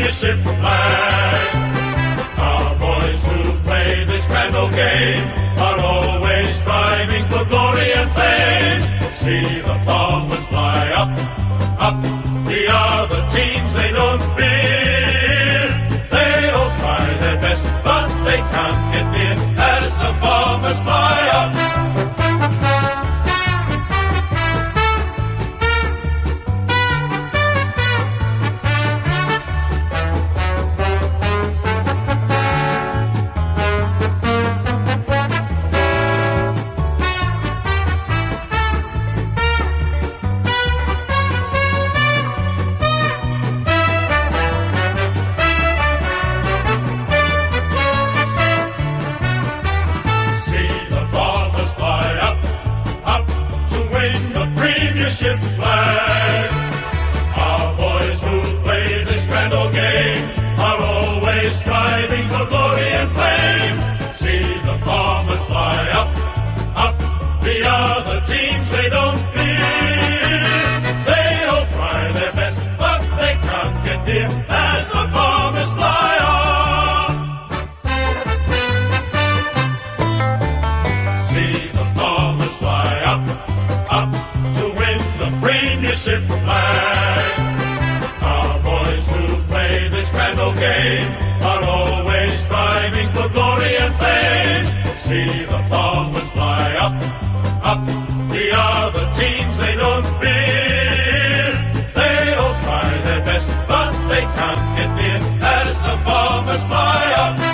premiership flag. Our boys who play this grand old game are always striving for glory and fame. See the bombers fly up, up, the other teams they don't fear. They all try their best, but they can't get near as the bombers fly up. Premiership flag. Our boys who play this grand old game are always striving for glory and fame. See the bombers fly up, up, the other teams they don't fear. They all try their best, but they can't get near as the bombers fly up. See the bombers fly up, up, premiership flag. Our boys who play this grand old game are always striving for glory and fame. See the bombers fly up, up, the other teams they don't fear. They all try their best, but they can't get near as the bombers fly up.